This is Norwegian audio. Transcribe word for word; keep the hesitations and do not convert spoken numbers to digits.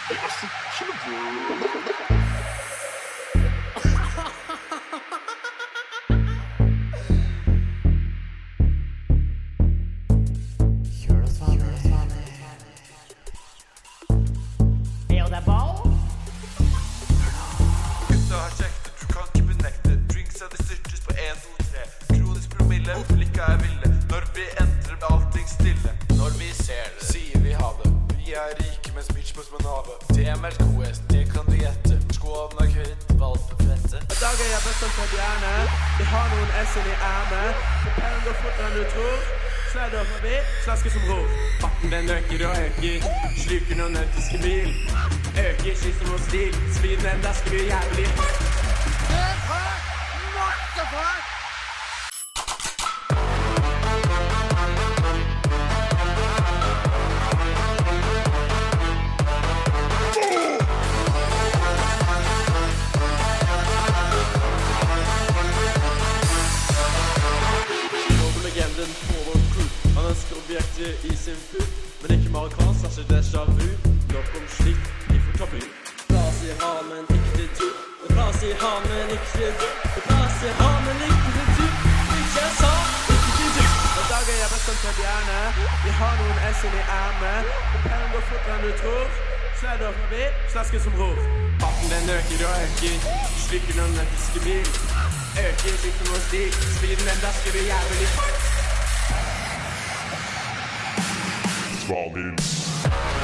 Slasker som ror. Farten den øker og øker. Sluker noen nautiske mil. Øker skifter mot stil. Sviden enda skriver jævlig. What the fuck? I sin full, men ikke marokkansk, er ikke déjà vu. Nok om slik, de får tabu. Plass i ha, men ikke det du. Plass i ha, men ikke det du. Plass i ha, men ikke det du. Ikke jeg sa, ikke det du. En dag er jeg bestemt til bjerne. Vi har noen S-en i ærmet. Propellen går fortere enn du tror. Sledder forbi, slasker som ror. Farten den øker og øker. Sluker noen nautiske mil. Øker skifter mot stil. Sviden enda skriver jævlig. Svalin.